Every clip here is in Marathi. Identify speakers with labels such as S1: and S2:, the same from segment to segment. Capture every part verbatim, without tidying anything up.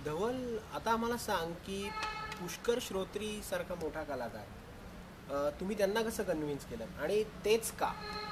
S1: धवल, आता आम्हाला सांग की पुष्कर श्रोत्री सारखा मोठा कलाकार, तुम्ही त्यांना कसं कन्व्हिन्स केलं आणि तेच का?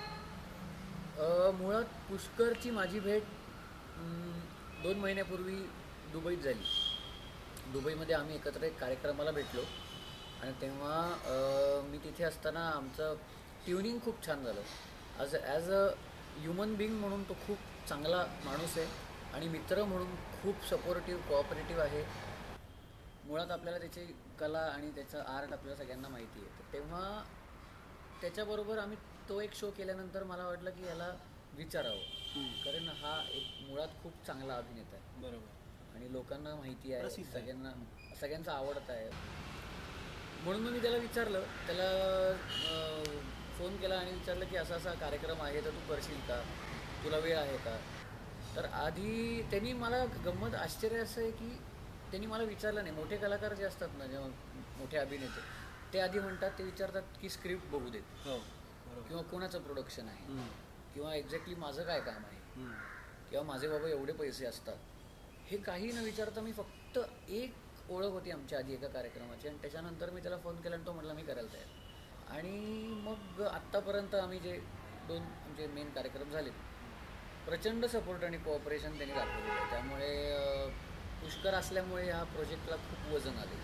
S2: मुळात पुष्करची माझी भेट दोन महिन्यापूर्वी दुबईत झाली. दुबईमध्ये आम्ही एकत्र एक कार्यक्रमाला भेटलो आणि तेव्हा मी तिथे असताना आमचं ट्युनिंग खूप छान झालं. As as a human being म्हणून तो खूप चांगला माणूस आहे आणि मित्र म्हणून खूप सपोर्टिव्ह कोऑपरेटिव्ह आहे. मुळात आपल्याला त्याची कला आणि त्याचं आर्ट आपल्याला सगळ्यांना माहिती आहे. तर तेव्हा त्याच्याबरोबर आम्ही तो एक शो केल्यानंतर मला वाटलं की याला विचारावं, कारण हा एक मुळात खूप चांगला अभिनेता आहे.
S1: बरोबर.
S2: आणि लोकांना माहिती आहे, सगळ्यांना सगळ्यांचा आवडता आहे. म्हणून मी त्याला विचारलं, त्याला फोन केला आणि विचारलं की असा असा कार्यक्रम आहे, तर तू करशील का, तुला वेळ आहे का? तर आधी त्यांनी मला गंमत आश्चर्य असं आहे की त्यांनी मला विचारलं नाही. मोठे कलाकार जे असतात ना, जेव्हा मोठे अभिनेते, ते आधी म्हणतात, ते विचारतात की स्क्रिप्ट बघू देत, किंवा कोणाचं प्रोडक्शन आहे, किंवा एक्झॅक्टली माझं काय काम आहे, किंवा माझे बाबा एवढे पैसे असतात. हे काही न विचारता मी फक्त एक ओळख होती आमच्या आधी एका कार्यक्रमाची, आणि त्याच्यानंतर मी त्याला फोन केला आणि तो म्हटला मी करायला तयार. आणि मग आत्तापर्यंत आम्ही जे दोन आमचे मेन कार्यक्रम झाले, प्रचंड सपोर्ट आणि कोऑपरेशन त्यांनी दाखवलेलं आहे. त्यामुळे पुष्कर असल्यामुळे ह्या प्रोजेक्टला खूप वजन आले.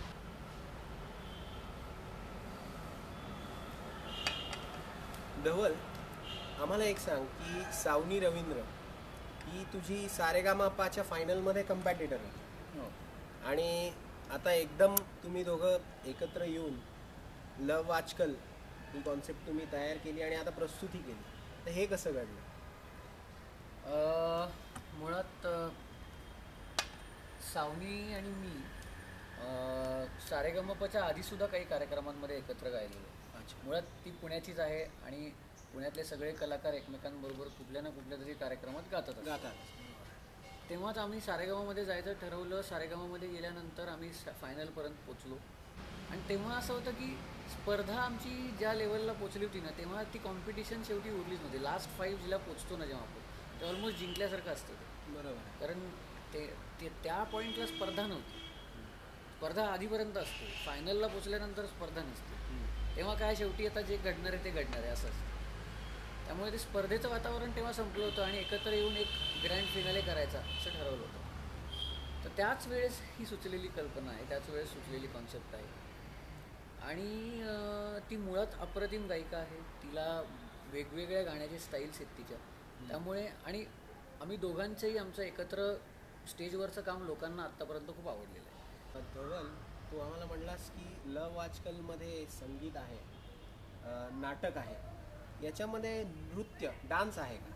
S1: धवल, आम्हाला एक सांग की सावनी रवींद्र ही तुझी सारेगामापाच्या फायनलमध्ये कम्पॅटिटर आहे, आणि आता एकदम तुम्ही दोघं एकत्र येऊन लव आजकाल ही कॉन्सेप्ट तुम्ही तयार केली आणि आता प्रस्तुती केली, तर हे कसं घडलं?
S2: मुळात सावनी आणि मी सारेगमपच्या आधीसुद्धा काही कार्यक्रमांमध्ये एकत्र गायलेलो. मुळात ती पुण्याचीच आहे आणि पुण्यातले सगळे कलाकार एकमेकांबरोबर कुठल्या ना कुठल्या तरी कार्यक्रमात गातात
S1: गातात
S2: तेव्हाच आम्ही सारेगामामध्ये जायचं ठरवलं. सारेगामामध्ये गेल्यानंतर आम्ही फायनलपर्यंत पोचलो, आणि तेव्हा असं होतं की स्पर्धा आमची ज्या लेवलला पोचली होती ना, तेव्हा ती कॉम्पिटिशन शेवटी उरलीच नव्हती. लास्ट फाईव्ह जिला पोचतो ना जेव्हा आपण, ते ऑलमोस्ट जिंकल्यासारखं असतं ते.
S1: बरोबर.
S2: कारण ते ते त्या पॉईंटला स्पर्धा नव्हती. स्पर्धा आधीपर्यंत असते, फायनलला पोचल्यानंतर स्पर्धा नसते. तेव्हा काय, शेवटी आता जे घडणार आहे ते घडणार आहे असं असतं. त्यामुळे ते स्पर्धेचं वातावरण तेव्हा संपलं होतं आणि एकत्र येऊन एक ग्रँड फिनाले करायचा असं ठरवलं होतं. तर त्याच वेळेस ही सुचलेली कल्पना आहे, त्याच वेळेस सुचलेली कॉन्सेप्ट आहे. आणि ती मुळात अप्रतिम गायिका आहे. तिला वेगवेगळ्या गाण्याचे स्टाईल्स आहेत तिच्या. त्यामुळे आणि आम्ही दोघांचंही आमचं एकत्र स्टेजवरचं काम लोकांना आत्तापर्यंत खूप आवडलेलं आहे.
S1: धवल, तू आम्हाला म्हणलास की लव आजकालमध्ये संगीत आहे, नाटक आहे, याच्यामध्ये नृत्य, डान्स आहे का?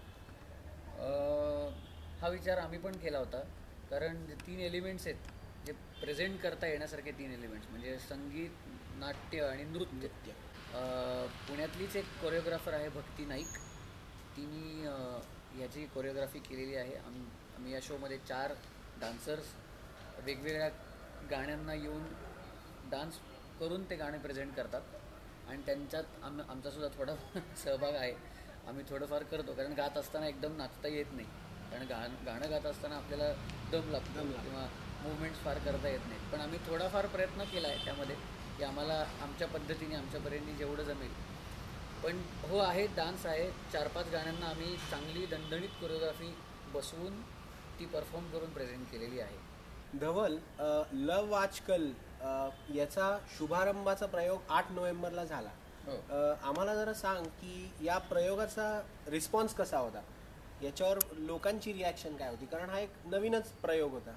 S2: हा विचार आम्ही पण केला होता, कारण तीन एलिमेंट्स आहेत जे प्रेझेंट करता येण्यासारखे. तीन एलिमेंट्स म्हणजे संगीत, नाट्य आणि नृत्य. पुण्यातलीच एक कोरिओग्राफर आहे भक्ती नाईक, तिने याची कोरिओग्राफी केलेली आहे. आम आम्ही या शोमध्ये चार डान्सर्स वेगवेगळ्या गाण्यांना येऊन डान्स करून ते गाणे प्रेझेंट करतात, आणि त्यांच्यात आम आमचासुद्धा थोडा सहभाग आहे. आम्ही थोडंफार करतो, कारण गात असताना एकदम नाचता येत नाही, कारण गा गाणं गात असताना आपल्याला दम लागतो किंवा मुवमेंट्स फार करता येत नाहीत. पण आम्ही थोडाफार प्रयत्न केला आहे त्यामध्ये, की आम्हाला आमच्या पद्धतीने आमच्यापर्यंत जेवढं जमेल. पण हो, आहे, डान्स आहे. चार पाच गाण्यांना आम्ही चांगली दणदणीत कोरिओग्राफी बसवून ती परफॉर्म करून प्रेझेंट केलेली आहे.
S1: धवल, लव आजकाल याचा शुभारंभाचा प्रयोग आठ नोव्हेंबरला झाला. आम्हाला जरा सांग की या प्रयोगाचा रिस्पॉन्स कसा होता, याच्यावर लोकांची रिॲक्शन काय होती, कारण हा एक नवीनच प्रयोग होता.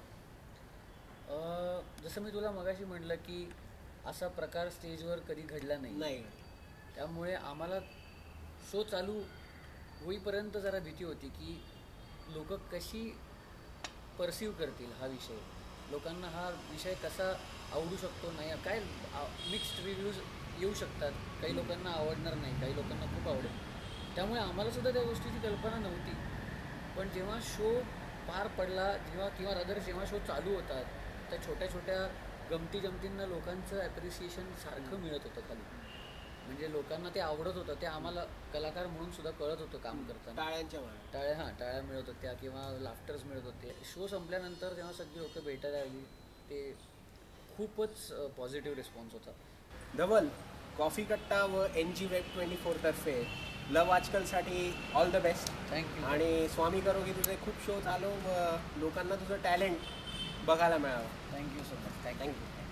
S2: जसं मी तुला मगाशी म्हटलं की असा प्रकार स्टेजवर कधी घडला नाही
S1: नाही
S2: त्यामुळे आम्हाला शो चालू होईपर्यंत जरा भीती होती की लोक कशी परसिव्ह करतील हा विषय, लोकांना हा विषय कसा आवडू शकतो, नाही काय मिक्स्ड रिव्ह्यूज येऊ शकतात. काही लोकांना आवडणार नाही, काही लोकांना खूप आवडेल. त्यामुळे आम्हालासुद्धा त्या गोष्टीची कल्पना नव्हती. पण जेव्हा शो पार पडला, जेव्हा किंवा रादर जेव्हा शो चालू होतात, त्या छोट्या छोट्या गमती जमतींना लोकांचं ॲप्रिसिएशन सारखं मिळत होतं खाली. म्हणजे लोकांना ते आवडत होतं, ते आम्हाला कलाकार म्हणून सुद्धा कळत होतं काम करताना.
S1: टाळ्यांच्या मागे
S2: टाळ्या हां टाळ्या मिळत होत्या किंवा लाफ्टर्स मिळत होते. शो संपल्यानंतर जेव्हा सगळी लोकं भेटायला आली ते खूपच पॉझिटिव्ह रिस्पॉन्स होता.
S1: धवल, कॉफी कट्टा व N G web twenty four तर्फे लव आजकालसाठी ऑल द बेस्ट.
S2: थँक्यू.
S1: आणि स्वामी करो की तुझे खूप शो चालू व लोकांना तुझं टॅलेंट बघायला मिळावं.
S2: Thank you so much.
S1: थँक्यू.